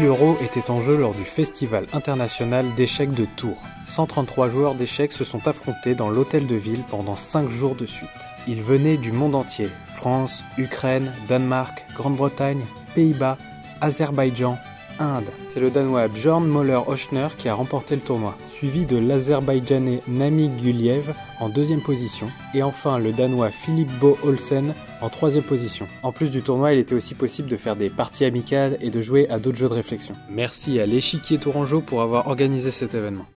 1000 € étaient en jeu lors du Festival international d'échecs de Tours. 133 joueurs d'échecs se sont affrontés dans l'hôtel de ville pendant 5 jours de suite. Ils venaient du monde entier, France, Ukraine, Danemark, Grande-Bretagne, Pays-Bas, Azerbaïdjan, Inde. C'est le Danois Björn Möller-Ochner qui a remporté le tournoi, suivi de l'Azerbaïdjanais Nami Guliev en 2e position, et enfin le Danois Philippe Bo Olsen en 3e position. En plus du tournoi, il était aussi possible de faire des parties amicales et de jouer à d'autres jeux de réflexion. Merci à l'Échiquier Tourangeau pour avoir organisé cet événement.